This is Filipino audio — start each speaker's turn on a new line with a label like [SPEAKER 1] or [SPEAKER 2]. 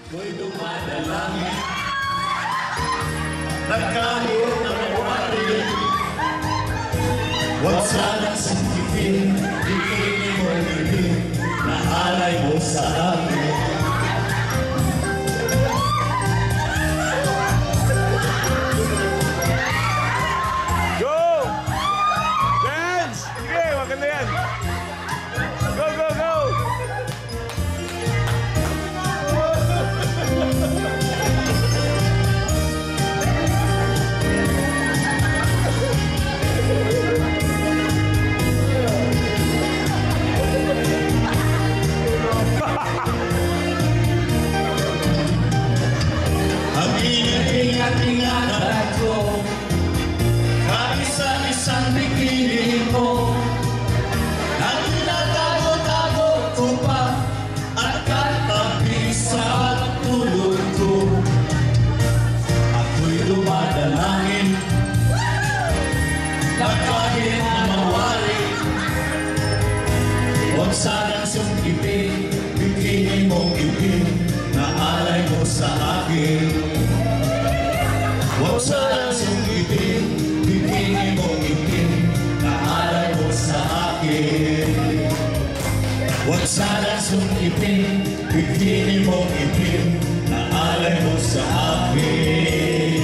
[SPEAKER 1] Mo'y dumadalangin na kahit na mawari, huwag sanang singkitin, bikini mo ibig na alay mo sa akin.
[SPEAKER 2] Go! Dance! Sige, maganda yan. Go, go, go!
[SPEAKER 1] Ang ingat-ingatan ko, kaisa-isang bikini ko, ang tinatago-tago ko pa at katabi sa tulog ko. Ako'y dumadalangin na kahit na mawari, huwag sanang sungkipin, bikini mong ibig na alay mo sa akin. Huwag sanang sungkipin, bikini mong ibig na alay mo sa akin. Huwag sanang sungkipin, bikini mong ibig na alay mo sa akin.